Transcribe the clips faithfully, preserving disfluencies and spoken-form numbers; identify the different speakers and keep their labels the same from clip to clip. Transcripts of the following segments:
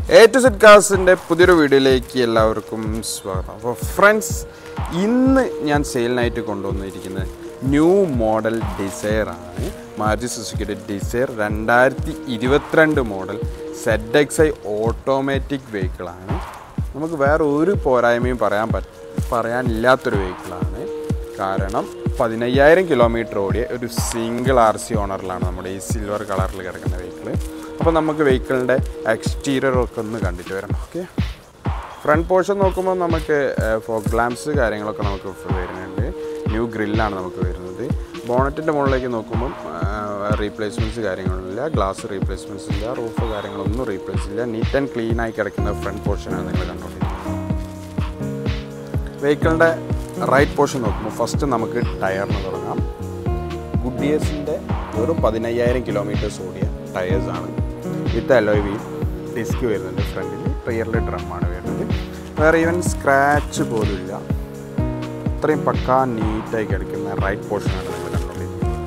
Speaker 1: A to Z Carsന്റെ പുതിയൊരു വീഡിയോയിലേക്ക് എല്ലാവർക്കും സ്വാഗതം. അപ്പോൾ ഫ്രണ്ട്സ്, ഇന്ന് ഞാൻ സെയിലിനായിട്ട് കൊണ്ടുവന്നിരിക്കുന്നത് ന്യൂ മോഡൽ ഡിസയർ ആണ്. മാരുതി സുസുക്കിയുടെ ഡിസയർ രണ്ടായിരത്തി ഇരുപത്തിരണ്ട് model Z X I automatic വെഹിക്കിളാണ്. നമുക്ക് വേറെ ഒരു പോരായ്മയും പറയാൻ പറ്റ പറയാനില്ലാത്തൊരു വെഹിക്കിളാണ്. കാരണം പതിനയ്യായിരം കിലോമീറ്റർ ഓടിയ ഒരു സിംഗിൾ ആർ സി ഓണറിലാണ് നമ്മുടെ ഈ സിൽവർ കളറിൽ കിടക്കുന്ന വെഹിക്കിൾ. അപ്പോൾ നമുക്ക് വെഹിക്കിളിൻ്റെ എക്സ്റ്റീരിയറൊക്കെ ഒന്ന് കണ്ടിട്ട് വരണം. ഓക്കെ, ഫ്രണ്ട് പോർഷൻ നോക്കുമ്പോൾ നമുക്ക് ഫോഗ് ലാംപ്സ് കാര്യങ്ങളൊക്കെ നമുക്ക് വരുന്നുണ്ട്. ന്യൂ ഗ്രില്ലാണ് നമുക്ക് വരുന്നത്. ബോണറ്റിൻ്റെ മുകളിലേക്ക് നോക്കുമ്പം റീപ്ലേസ്മെൻറ്റ്സ് കാര്യങ്ങളില്ല, ഗ്ലാസ് റീപ്ലേസ്മെൻറ്റ്സ് ഇല്ല, റൂഫ് കാര്യങ്ങളൊന്നും റീപ്ലേസ് ഇല്ല. നീറ്റ് ആൻഡ് ക്ലീൻ ആയി കിടക്കുന്ന ഫ്രണ്ട് പോർഷനാണ് നിങ്ങൾ കണ്ടുകൊണ്ടിരിക്കുന്നത്. വെഹിക്കിളിൻ്റെ റൈറ്റ് പോർഷൻ നോക്കുമ്പോൾ ഫസ്റ്റ് നമുക്ക് ടയറിന് തുടങ്ങാം. ഗുഡിയസിൻ്റെ വെറും പതിനയ്യായിരം കിലോമീറ്റേഴ്സ് ഓടിയ ടയേഴ്സാണ്. വിത്ത് അലോയ് വീൽ, ഡിസ്ക് വരുന്നുണ്ട് ഫ്രണ്ടിൽ, റിയറിൽ ഡ്രമ്മാണ് വരുന്നത്. വേറെ ഈവൻ സ്ക്രാച്ച് പോലും ഇല്ല. അത്രയും പക്കാ നീറ്റായി കിടക്കുന്ന റൈറ്റ് പോർഷനാണ് നമ്മൾ കണ്ടുകൊണ്ടിരിക്കുന്നത്.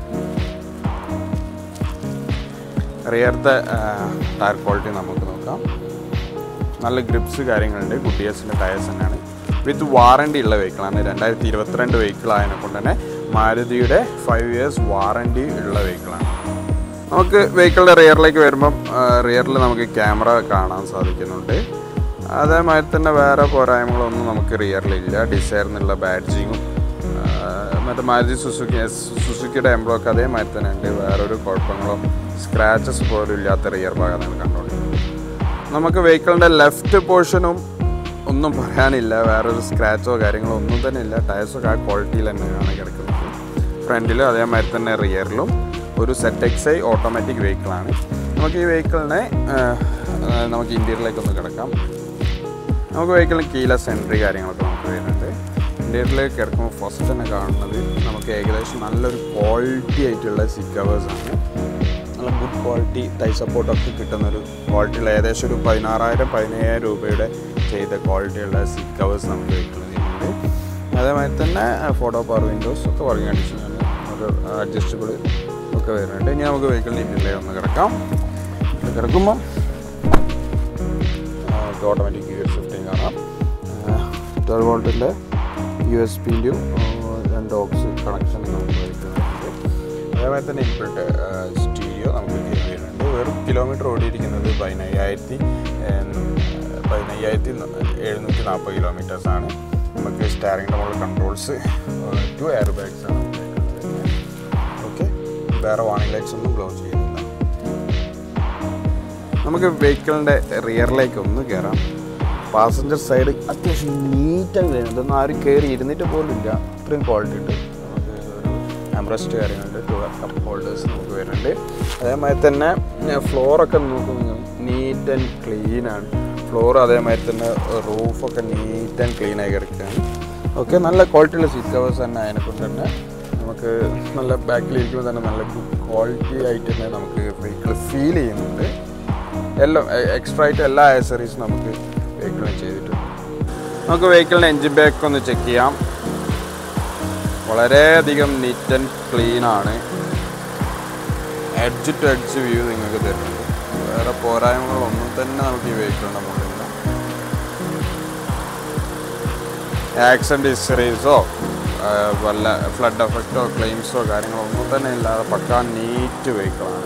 Speaker 1: റിയറിൻ്റെ ടയർ ക്വാളിറ്റി നമുക്ക് നോക്കാം. നല്ല ഗ്രിപ്സ് കാര്യങ്ങളുണ്ട്. ഗുഡിയസിൻ്റെ ടയേഴ്സ് തന്നെയാണ്. വിത്ത് വാറണ്ടി ഉള്ള വെഹിക്കിളാണ്. രണ്ടായിരത്തി ഇരുപത്തിരണ്ട് വെഹിക്കിൾ ആയതിനെ കൊണ്ട് തന്നെ മാരുതിയുടെ ഫൈവ് ഇയേഴ്സ് വാറണ്ടി ഉള്ള വെഹിക്കിളാണ്. നമുക്ക് വെഹിക്കിളിൻ്റെ റിയറിലേക്ക് വരുമ്പം റിയറിൽ നമുക്ക് ക്യാമറ കാണാൻ സാധിക്കുന്നുണ്ട്. അതേമാതിരി തന്നെ വേറെ പോരായ്മകളൊന്നും നമുക്ക് റിയറിലില്ല. ഡിസയർ എന്നുള്ള ബാഡ്ജിങ്ങും മറ്റേ മാരുതി സുസുക്കി സുസുക്കിയുടെ എംബ്ലോക്ക് അതേമാതിരി തന്നെ ഉണ്ട്. വേറൊരു കുഴപ്പങ്ങളോ സ്ക്രാച്ചസ് പോലും ഇല്ലാത്ത റിയർ ഭാഗമാണ് കണ്ടുകൊണ്ടിരിക്കുന്നത്. നമുക്ക് വെഹിക്കിളിൻ്റെ ലെഫ്റ്റ് പോർഷനും ഒന്നും പറയാനില്ല. വേറൊരു സ്ക്രാച്ചോ കാര്യങ്ങളോ ഒന്നും തന്നെ ഇല്ല. ടയർസൊക്കെ ആ ക്വാളിറ്റിയിൽ തന്നെയാണ് കിടക്കുന്നത്. ഫ്രണ്ടിലും അതേമാതിരി തന്നെ റിയറിലും ഒരു സെഡ് എക്സ് ഐ ഓട്ടോമാറ്റിക് വെഹിക്കിളാണ്. നമുക്ക് ഈ വെഹിക്കിളിനെ നമുക്ക് ഇൻറ്റീരിയറിലേക്കൊന്ന് കിടക്കാം. നമുക്ക് വെഹിക്കിളിന് കീലെസ് എൻട്രി കാര്യങ്ങളൊക്കെ നമുക്ക് വരുന്നുണ്ട്. ഇൻറ്റീരിയറിലേക്ക് കിടക്കുമ്പോൾ ഫസ്റ്റ് തന്നെ കാണുന്നത് നമുക്ക് ഏകദേശം നല്ലൊരു ക്വാളിറ്റി ആയിട്ടുള്ള സീറ്റ് കവേഴ്സാണ്. നല്ല ഗുഡ് ക്വാളിറ്റി തൈ സപ്പോർട്ടൊക്കെ കിട്ടുന്നൊരു ക്വാളിറ്റിയുള്ള ഏകദേശം ഒരു പതിനാറായിരം പതിനയ്യായിരം രൂപയുടെ ചെയ്ത ക്വാളിറ്റിയുള്ള സീറ്റ് കവേഴ്സ് നമുക്ക് വെഹിക്കിളിനുണ്ട്. അതേമാതിരി തന്നെ ഫോട്ടോ പവർ വിൻഡോസ് ഒക്കെ വർക്കിംഗ് കണ്ടീഷനാണ്. ഒരു അഡ്ജസ്റ്റബിൾ ഒക്കെ വരുന്നുണ്ട്. ഇനി നമുക്ക് വെഹിക്കിളിന് ഇൻറ്റീരിയറിലേക്ക് ഒന്ന് കിടക്കാം. കിടക്കുമ്പം ഓട്ടോമാറ്റിക് ഗിയർ ഷിഫ്റ്റിംഗ് കാണാം. ട്വൽവ് വോൾട്ടിൻ്റെ യു എസ് പിൻ്റെയും രണ്ട് ഓക്സ് കണക്ഷൻ നമുക്ക് വരുന്നുണ്ട്. അതേമാതിരി തന്നെ ഇൻപുട്ട് സ്റ്റീരിയോ നമുക്ക് വരുന്നുണ്ട്. വെറും കിലോമീറ്റർ ഓടിയിരിക്കുന്നത് പതിനയ്യായിരത്തി പതിനയ്യായിരത്തി എഴുന്നൂറ്റി നാൽപ്പത് കിലോമീറ്റേഴ്സാണ്. നമുക്ക് സ്റ്റാറിങ്ങിൻ്റെ മുകളിൽ കൺട്രോൾസ്, ടു എയർ ബാഗ്സ് ആണ്. ഓക്കെ, വേറെ വാണിംഗ് ലൈറ്റ്സ് ഒന്നും ഗ്ലോ ചെയ്യുന്നില്ല. നമുക്ക് വെഹിക്കിളിൻ്റെ റിയറിലേക്ക് ഒന്ന് കയറാം. പാസഞ്ചർ സൈഡ് അത്യാവശ്യം നീറ്റായി വരുന്നത്. ഇതൊന്നും ആരും കയറി ഇരുന്നിട്ട് പോലും ഇല്ല. അത്രയും ക്വാളിറ്റി ഉണ്ട്. നമുക്ക് ഒരു ആംബ്രസ്റ്റ് കാര്യങ്ങളുണ്ട്. ടു കപ്പ് ഹോൾഡേഴ്സ് നമുക്ക് വരുന്നുണ്ട്. അതേമാതിരി തന്നെ ഫ്ലോറൊക്കെ നോക്കുമ്പോൾ നീറ്റ് ആൻഡ് ക്ലീനാണ്. ഫ്ലോർ അതേമാതിരി തന്നെ റൂഫൊക്കെ നീറ്റ് ആൻഡ് ക്ലീൻ ആയി കിടക്കുകയാണ്. ഓക്കെ, നല്ല ക്വാളിറ്റിയുള്ള സീറ്റ് കവേഴ്സ് തന്നെ അതിനെക്കൊണ്ട് തന്നെ നമുക്ക് നല്ല ബാക്കിലിരിക്കുമ്പോൾ തന്നെ നല്ല ഗുഡ് ക്വാളിറ്റി ആയിട്ട് തന്നെ നമുക്ക് വെഹിക്കിൾ ഫീൽ ചെയ്യുന്നുണ്ട്. എല്ലാം എക്സ്ട്രാ ആയിട്ട് എല്ലാ ആക്സസറീസും നമുക്ക് വെഹിക്കിളിന് ചെയ്തിട്ടുണ്ട്. നമുക്ക് വെഹിക്കിളിൻ്റെ എൻജിൻ ബാക്ക് ഒന്ന് ചെക്ക് ചെയ്യാം. വളരെയധികം നീറ്റ് ആൻഡ് ക്ലീനാണ്. എഡ്ജ് ടു എഡ്ജ് വ്യൂ നിങ്ങൾക്ക് തരുന്നുണ്ട്. വേറെ പോരായ്മകളൊന്നും തന്നെ നമുക്ക് ഈ വെഹിക്കിളിൻ്റെ മുകളിലില്ല. ആക്സിഡൻറ്റ് ഹിസ്റ്ററീസോ വല്ല ഫ്ലഡ് എഫക്റ്റോ ക്ലെയിംസോ കാര്യങ്ങളോ ഒന്നും തന്നെ ഇല്ലാതെ പക്കാ നീറ്റ് വെഹിക്കിളാണ്.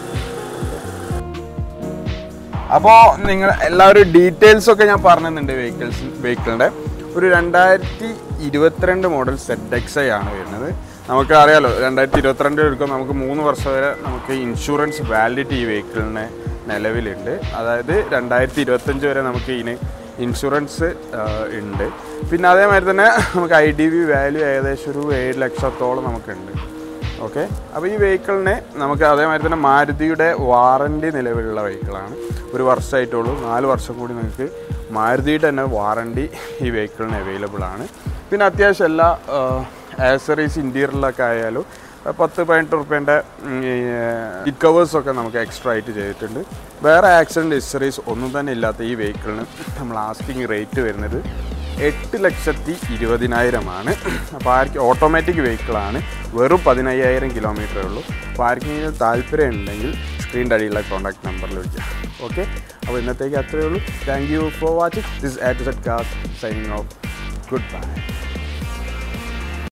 Speaker 1: അപ്പോൾ നിങ്ങൾ എല്ലാവരും ഡീറ്റെയിൽസൊക്കെ ഞാൻ പറഞ്ഞിട്ടുണ്ട്. വെഹിക്കിൾസ് വെഹിക്കിളിൻ്റെ ഒരു രണ്ടായിരത്തി ഇരുപത്തിരണ്ട് മോഡൽ സെഡ് എക്സ് ഐ ആണ് വരുന്നത്. നമുക്ക് അറിയാലോ, രണ്ടായിരത്തി ഇരുപത്തിരണ്ടിൽ എടുക്കുമ്പോൾ നമുക്ക് മൂന്ന് വർഷം വരെ നമുക്ക് ഇൻഷുറൻസ് വാലിഡിറ്റി ഈ വെഹിക്കിളിന് നിലവിലുണ്ട്. അതായത് രണ്ടായിരത്തി ഇരുപത്തഞ്ച് വരെ നമുക്ക് ഇതിന് ഇൻഷുറൻസ് ഉണ്ട്. പിന്നെ അതേമാതിരി തന്നെ നമുക്ക് ഐ ഡി വി വാല്യൂ ഏകദേശം ഒരു ഏഴ് ലക്ഷത്തോളം നമുക്കുണ്ട്. ഓക്കെ, അപ്പോൾ ഈ വെഹിക്കിളിനെ നമുക്ക് അതേമാതിരി തന്നെ മാരുതിയുടെ വാറണ്ടി നിലവിലുള്ള വെഹിക്കിളാണ്. ഒരു വർഷമായിട്ടുള്ളൂ. നാല് വർഷം കൂടി നിങ്ങൾക്ക് മാരുതിയുടെ തന്നെ വാറണ്ടി ഈ വെഹിക്കിളിന് അവൈലബിൾ ആണ്. പിന്നെ അത്യാവശ്യം എല്ലാ ആക്സസറീസ് ഇൻറ്റീരിയറിലൊക്കെ ആയാലും പത്ത് പതിനെട്ട് റുപ്യേൻ്റെ സീറ്റ് കവേഴ്സൊക്കെ നമുക്ക് എക്സ്ട്രാ ആയിട്ട് ചെയ്തിട്ടുണ്ട്. വേറെ ആക്സിഡൻറ്റ് ഹിസ്റ്ററീസ് ഒന്നും തന്നെ ഇല്ലാത്ത ഈ വെഹിക്കിളിന് നമ്മൾ ആസ്കിങ് റേറ്റ് വരുന്നത് എട്ട് ലക്ഷത്തി ഇരുപതിനായിരമാണ്. അപ്പോൾ ആർക്ക് ഓട്ടോമാറ്റിക് വെഹിക്കിളാണ്. വെറും പതിനയ്യായിരം കിലോമീറ്ററേ ഉള്ളൂ. അപ്പോൾ ആർക്കെങ്കിലും താല്പര്യം ഉണ്ടെങ്കിൽ സ്ക്രീനിൻ്റെ അടിയിലുള്ള കോൺടാക്ട് നമ്പറിൽ വിളിക്കാം. ഓക്കെ, അപ്പോൾ ഇന്നത്തേക്ക് അത്രയേ ഉള്ളൂ. Thank you for watching. This A to Z cars signing off. Good bye.